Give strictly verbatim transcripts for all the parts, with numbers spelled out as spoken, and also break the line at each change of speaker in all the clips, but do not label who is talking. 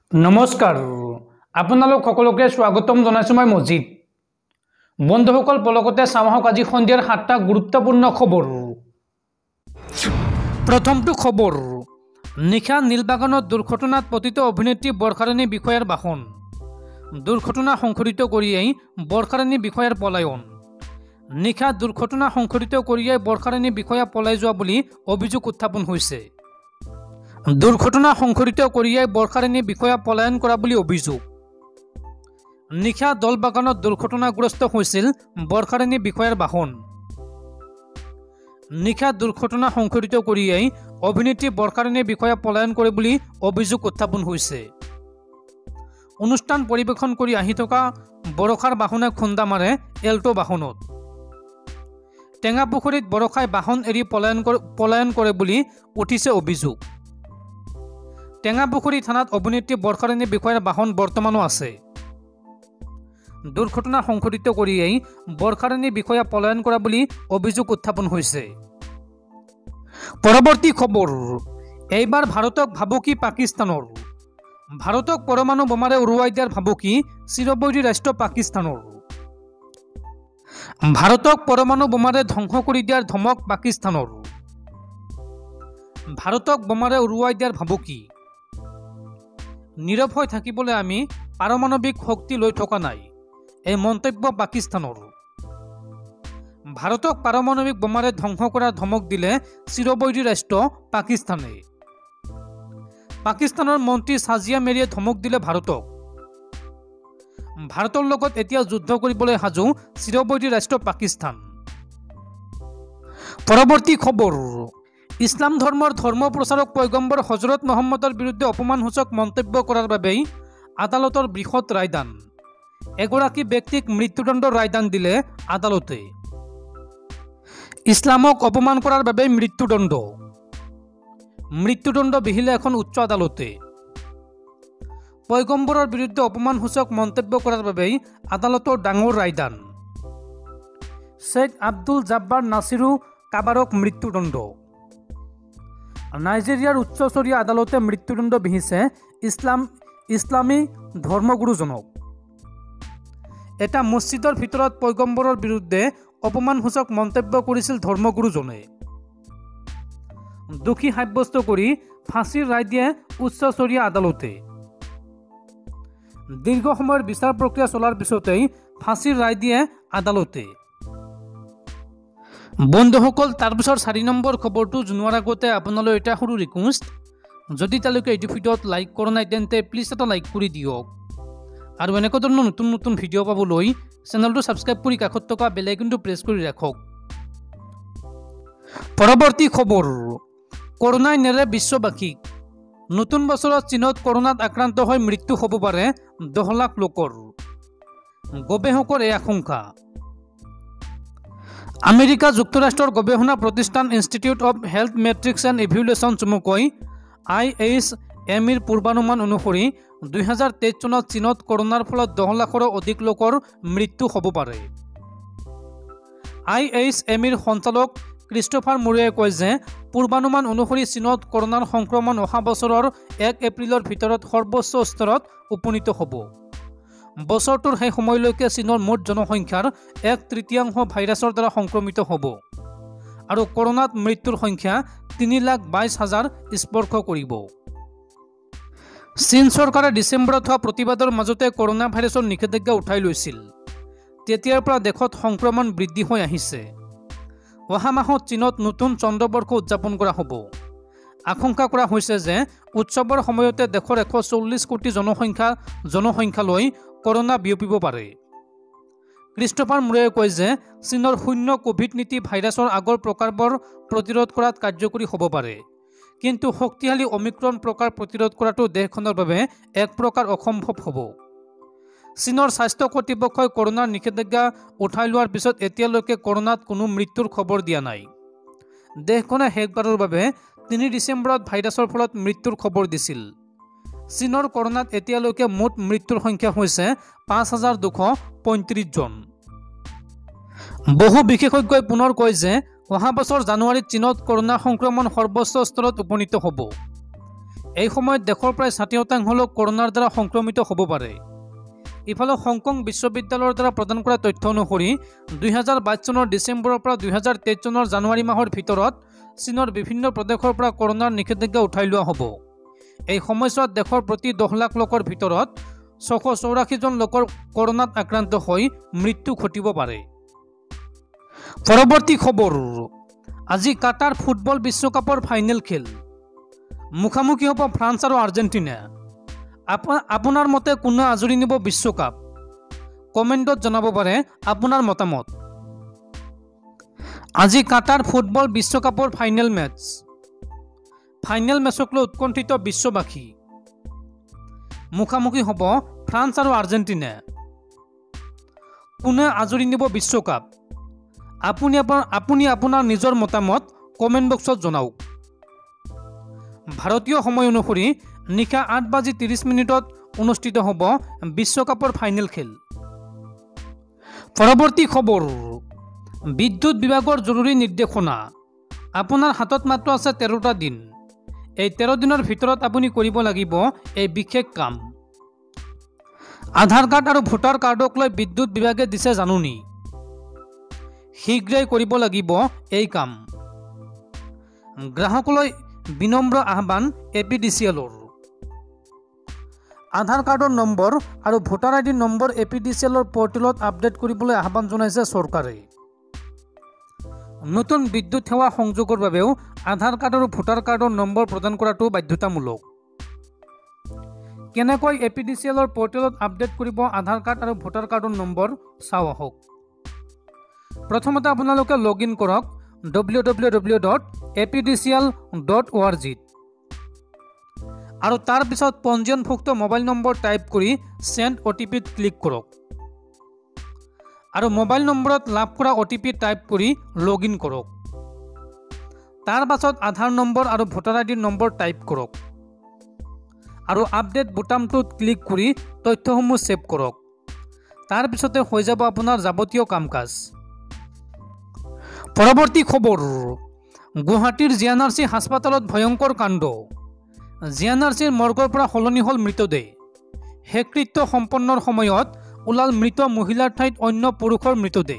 নমস্কাৰ আপোনালোক সকলোকে স্বাগতম জনাইছো মই মজিদ বন্ধুসকল পলকতে চাওঁক আজি সন্ধিয়াৰ সাতটা গুৰুত্বপূৰ্ণ খবৰ প্ৰথমটো খবৰ নিশা নীলবাগানত দুৰ্ঘটনাত পতিত অভিনেত্ৰী বৰখাৰাণী বিষয়াৰ বাহন দুৰ্ঘটনা সংঘটিত কৰিয়েই বৰখাৰাণী বিষয়াৰ পলায়ন নিশা দুৰ্ঘটনা সংঘটিত কৰিয়েই বৰখাৰাণী বিষয়া পলাই যোৱা বুলি অভিযোগ উত্থাপন হৈছে দুৰ্ঘটনা সংঘটিত কৰিয়েই বৰখাৰাণী বিষয়া পলায়ন কৰা বুলি অভিযোগ নিশা দলবাগানত দুৰ্ঘটনাগ্ৰস্ত হৈছিল বৰখাৰাণী বিষয়াৰ বাহন নিশা দুৰ্ঘটনা সংঘটিত কৰিয়েই অভিনেত্ৰী বৰখাৰাণী বিষয়া পলায়ন কৰে বুলি অভিযোগ উত্থাপন হৈছে অনুষ্ঠান পৰিৱেশন কৰি আহি থকা বৰখাৰ বাহনে খুন্দা মাৰে এল্টো বাহনত টেঙাপুখুৰীত বৰখাই বাহন এৰি পলায়ন পলায়ন কৰে বুলি উঠিছে অভিযোগ টেঙাপুখুৰী থানাত অভিনেত্ৰী বৰখাৰাণী বিষয়াৰ বাহন বৰ্তমানো আছে দুৰ্ঘটনা সংঘটিত কৰিয়েই বৰখাৰাণী বিষয়া পলায়ন কৰা বুলি অভিযোগ উত্থাপন হৈছে পৰৱৰ্তী খবৰ এইবাৰ ভাৰতক ভাবুকি পাকিস্তানৰ ভাৰতক পৰমাণু বোমাৰে উৰুৱাই দিয়াৰ ভাবুকি চিৰবৈৰী ৰাষ্ট্ৰ পাকিস্তানৰ ভাৰতক পৰমাণু বোমাৰে ধ্বংস কৰি দিয়াৰ ধমক পাকিস্তানৰ ভাৰতক বোমাৰে উৰুৱাই দিয়াৰ ভাবুকি নীৰৱ হৈ থাকিবলৈ আমি পাৰমাণৱিক শক্তি লৈ থকা নাই এই মন্তব্য পাকিস্তানৰ ভাৰতক পাৰমাণৱিক বোমাৰে ধ্বংস কৰাৰ ধমক দিলে চিৰবৈৰী ৰাষ্ট্ৰ পাকিস্তানে পাকিস্তানৰ মন্ত্ৰী সাজিয়া মেৰিয়ে ধমক দিলে ভাৰতক ভাৰতৰ লগত এতিয়া যুদ্ধ কৰিবলৈ সাজু চিৰবৈৰী ৰাষ্ট্ৰ পাকিস্তান পৰৱৰ্তী খবৰ ইছলাম ধৰ্মৰ ধৰ্ম প্ৰচাৰক পয়গম্বৰ হজৰত মহম্মদৰ বিৰুদ্ধে অপমানসূচক মন্তব্য কৰাৰ বাবেই আদালতৰ বৃহৎ ৰায়দান এগৰাকী ব্যক্তিক মৃত্যুদণ্ড ৰায়দান দিলে আদালতে ইছলামক অপমান কৰাৰ বাবে মৃত্যুদণ্ড মৃত্যুদণ্ড বিহিলে এখন উচ্চ আদালতে পয়গম্বৰৰ বিৰুদ্ধে অপমানসূচক মন্তব্য কৰাৰ বাবেই আদালতৰ ডাঙৰ ৰায়দান শ্বেখ আব্দুল জাব্বাৰ নাছিৰু কাবাৰক মৃত্যুদণ্ড নাইজেৰিয়াৰ উচ্চস্তৰীয় আদালতে মৃত্যুদণ্ড বিহিছে ইছলাম ইছলামী ধৰ্মগুৰুজনক এটা মছজিদৰ ভিতৰত পয়গম্বৰৰ বিৰুদ্ধে অপমানসূচক মন্তব্য কৰিছিল ধৰ্মগুৰুজনে দোষী সাব্যস্ত কৰি ফাঁচীৰ ৰায় দিয়ে উচ্চস্তৰীয় আদালতে দীৰ্ঘ সময়ৰ বিচাৰ প্ৰক্ৰিয়া চলাৰ পিছতেই ফাঁচীৰ ৰায় দিয়ে আদালতে বন্ধুসকল তাৰপিছৰ চাৰি নম্বৰ খবৰটো জনোৱাৰ আগতে আপোনালৈ এটা সৰু ৰিকুৱেষ্ট যদি তেওঁলোকে এইটো ভিডিঅ'ত লাইক কৰা নাই তেন্তে প্লিজ এটা লাইক কৰি দিয়ক আৰু এনেকুৱা ধৰণৰ নতুন নতুন ভিডিঅ' পাবলৈ চেনেলটো ছাবস্ক্ৰাইব কৰি কাষত থকা বেল আইকনটো প্ৰেছ কৰি ৰাখক পৰৱৰ্তী খবৰ কৰোনাই নেৰে বিশ্ববাসীক নতুন বছৰত চীনত কৰোনাত আক্ৰান্ত হৈ মৃত্যু হ'ব পাৰে দহ লাখ লোকৰ গৱেষকৰ এই আশংকা আমেৰিকা যুক্তৰাষ্ট্ৰৰ গৱেষণা প্ৰতিষ্ঠান institute of health metrics and evaluation চমুকৈ আই এইচ এম ইৰ পূৰ্বানুমান অনুসৰি দুই হাজাৰ তেইছ চনত চীনত কৰোনাৰ ফলত দহ লাখৰো অধিক লোকৰ মৃত্যু হ'ব পাৰে আই এইচ এম ইৰ সঞ্চালক ক্ৰিষ্টফাৰ মুৰেয়ে কয় যে পূৰ্বানুমান অনুসৰি চীনত কৰোনাৰ সংক্ৰমণ অহা বছৰৰ এক এপ্ৰিলৰ ভিতৰত সৰ্বোচ্চ স্তৰত উপনীত হ'ব বছৰটোৰ সেই সময়লৈকে চীনৰ মুঠ জনসংখ্যাৰ এক তৃতীয়াংশ ভাইৰাছৰ দ্বাৰা সংক্ৰমিত হ'ব আৰু কৰোনাত মৃত্যুৰ সংখ্যা তিনি লাখ বাইছ হাজাৰ স্পৰ্শ কৰিব চীন চৰকাৰে ডিচেম্বৰত হোৱা প্ৰতিবাদৰ মাজতে কৰোনা ভাইৰাছৰ নিষেধাজ্ঞা উঠাই লৈছিল তেতিয়াৰ পৰা দেশত সংক্ৰমণ বৃদ্ধি হৈ আহিছে অহা মাহত চীনত নতুন চন্দ্ৰবৰ্ষ উদযাপন কৰা হ'ব আশংকা কৰা হৈছে যে উৎসৱৰ সময়তে দেশৰ এশ চল্লিছ কোটি জনসংখ্যা জনসংখ্যালৈ কৰোনা বিয়পিব পাৰে ক্ৰিষ্টফাৰ মুৰেয়ে কয় যে চীনৰ শূন্য কোভিড নীতি ভাইৰাছৰ আগৰ প্ৰকাৰবোৰ প্ৰতিৰোধ কৰাত কাৰ্যকৰী হ'ব পাৰে কিন্তু শক্তিশালী অমিক্ৰণ প্ৰকাৰ প্ৰতিৰোধ কৰাটো দেশখনৰ বাবে এক প্ৰকাৰ অসম্ভৱ হ'ব চীনৰ স্বাস্থ্য কৰ্তৃপক্ষই কৰোনাৰ নিষেধাজ্ঞা উঠাই লোৱাৰ পিছত এতিয়ালৈকে কৰোনাত কোনো মৃত্যুৰ খবৰ দিয়া নাই দেশখনে শেষবাৰৰ বাবে তিনি ডিচেম্বৰত ভাইৰাছৰ ফলত মৃত্যুৰ খবৰ দিছিল চীনৰ কৰোনাত এতিয়ালৈকে মুঠ মৃত্যুৰ সংখ্যা হৈছে পাঁচ হাজাৰ দুশ পঁয়ত্ৰিছ জন বহু বিশেষজ্ঞই পুনৰ কয় যে অহা বছৰ জানুৱাৰীত চীনত কৰোনা সংক্ৰমণ সৰ্বোচ্চ স্তৰত উপনীত হ'ব এই সময়ত দেশৰ প্ৰায় ষাঠি শতাংশ লোক কৰোনাৰ দ্বাৰা সংক্ৰমিত হ'ব পাৰে। ইফালে হংকং বিশ্ববিদ্যালয়ৰ দ্বাৰা প্ৰদান কৰা তথ্য অনুসৰি দুই হাজাৰ বাইছ চনৰ ডিচেম্বৰৰ পৰা দুই হাজাৰ তেইছ চনৰ জানুৱাৰী মাহৰ ভিতৰত চীনৰ বিভিন্ন প্ৰদেশৰ পৰা কৰোনাৰ নিষেধাজ্ঞা উঠাই লোৱা হ'ব। এই সময়ছোৱাত দেশৰ প্ৰতি দহ লাখ লোকৰ ভিতৰত ছশ চৌৰাশী জন লোকৰ কৰোনাত আক্ৰান্ত হৈ মৃত্যু ঘটিব পাৰে। পৰৱৰ্তী খবৰ, আজি কাটাৰ ফুটবল বিশ্বকাপৰ ফাইনেল খেল মুখামুখি হ'ব ফ্ৰান্স আৰু আৰ্জেণ্টিনা। আপোনাৰ মতে কোনে আজৰি নিব বিশ্বকাপ? কমেণ্টত জনাব পাৰে আপোনাৰ মতামত। আজি কাটাৰ ফুটবল বিশ্বকাপৰ ফাইনেল মেচ। ফাইনেল মেচক লৈ উৎকণ্ঠিত বিশ্ববাসী। মুখামুখি হ'ব ফ্ৰান্স আৰু আৰ্জেণ্টিনা। কোনে আজৰি নিব বিশ্বকাপ? আপুনি আপোনাৰ আপুনি আপোনাৰ নিজৰ মতামত কমেণ্ট বক্সত জনাওক। ভাৰতীয় সময় অনুসৰি নিশা আঠ বাজি ত্ৰিছ মিনিটত অনুষ্ঠিত হ'ব বিশ্বকাপৰ ফাইনেল খেল। পৰৱৰ্তী খবৰ, বিদ্যুৎ বিভাগৰ জৰুৰী নিৰ্দেশনা। আপোনাৰ হাতত মাত্ৰ আছে তেৰটা দিন। এই তেৰ দিনৰ ভিতৰত আপুনি কৰিব লাগিব এই বিশেষ কাম। আধাৰ কাৰ্ড আৰু ভোটাৰ কাৰ্ডক লৈ বিদ্যুৎ বিভাগে দিছে জাননী। শীঘ্ৰেই কৰিব লাগিব এই কাম। গ্ৰাহকলৈ বিনম্ৰ আহ্বান এ পি ডি চি এলৰ। আধাৰ কাৰ্ডৰ নম্বৰ আৰু ভোটাৰ আই ডিৰ number A P D C এলৰ পৰ্টেলত আপডেট কৰিবলৈ আহ্বান জনাইছে চৰকাৰে। নতুন বিদ্যুৎ সেৱা সংযোগৰ বাবেও আধাৰ কাৰ্ড আৰু ভোটাৰ কাৰ্ডৰ নম্বৰ প্ৰদান কৰাটো বাধ্যতামূলক। কেনেকৈ এ পি ডি চি এলৰ পৰ্টেলত আপডেট কৰিব আধাৰ কাৰ্ড আৰু ভোটাৰ কাৰ্ডৰ নম্বৰ চাওঁ আহক। প্ৰথমতে আপোনালোকে লগ ইন কৰক W W W dot A P D C L dot O' R জিত আৰু তাৰপিছত পঞ্জীয়নভুক্ত মোবাইল নম্বৰ টাইপ কৰি চেণ্ড অ' টি পিত ক্লিক কৰক আৰু মোবাইল নম্বৰত লাভ কৰা অ' টি পি টাইপ কৰি লগ ইন কৰক। তাৰ পাছত আধাৰ নম্বৰ আৰু ভোটাৰ আই ডিৰ নম্বৰ টাইপ কৰক আৰু আপডেট বুটামটোত ক্লিক কৰি তথ্যসমূহ ছেভ কৰক। তাৰপিছতে হৈ যাব আপোনাৰ যাৱতীয় কাম কাজ। পৰৱৰ্তী খবৰ, গুৱাহাটীৰ জি এন আৰ চি হাস্পতালত ভয়ংকৰ কাণ্ড। জি এন আৰ চিৰ মৰ্গৰ পৰা সলনি হ'ল মৃতদেহ। শেষকৃত্য সম্পন্নৰ সময়ত ওলাল মৃত মহিলাৰ ঠাইত অন্য পুৰুষৰ মৃতদেহ।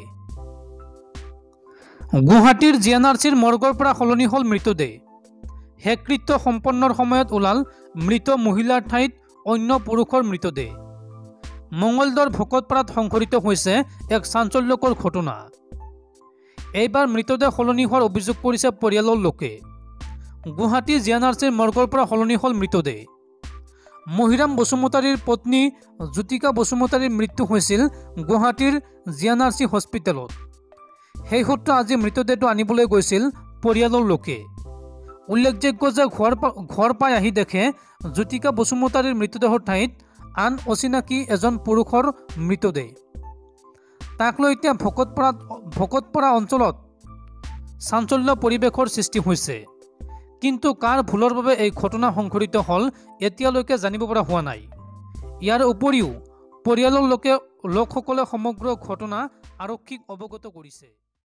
গুৱাহাটীৰ জি এন আৰ চিৰ মৰ্গৰ পৰা সলনি হ'ল মৃতদেহ। শেষকৃত্য সম্পন্নৰ সময়ত ওলাল মৃত মহিলাৰ ঠাইত অন্য পুৰুষৰ মৃতদেহ। মঙলদৈৰ ভকতপাৰাত সংঘটিত হৈছে এক চাঞ্চল্যকৰ ঘটনা। এইবাৰ মৃতদেহ সলনি হোৱাৰ অভিযোগ কৰিছে পৰিয়ালৰ লোকে। গুৱাহাটী জি এন আৰ চিৰ মৰ্গৰ পৰা সলনি হ'ল মৃতদেহ। মহিৰাম বসুমতাৰীৰ পত্নী জ্যোতিকা বসুমতাৰীৰ মৃত্যু হৈছিল গুৱাহাটীৰ জি এন আৰ চি হস্পিটেলত। সেই সূত্ৰে আজি মৃতদেহটো আনিবলৈ গৈছিল পৰিয়ালৰ লোকে। উল্লেখযোগ্য যে ঘৰ ঘৰ পাই আহি দেখে জ্যোতিকা বসুমতাৰীৰ মৃতদেহৰ ঠাইত আন অচিনাকি এজন পুৰুষৰ মৃতদেহ। তাক লৈ এতিয়া ভকতপাৰাত ভকতপাৰা অঞ্চলত চাঞ্চল্য পৰিৱেশৰ সৃষ্টি হৈছে। কিন্তু কাৰ ভুলৰ বাবে এই ঘটনা সংঘটিত হ'ল এতিয়ালৈকে জানিব পৰা হোৱা নাই। ইয়াৰ উপৰিও পৰিয়ালৰ লোকে লোকসকলে সমগ্ৰ ঘটনা আৰক্ষীক অৱগত কৰিছে।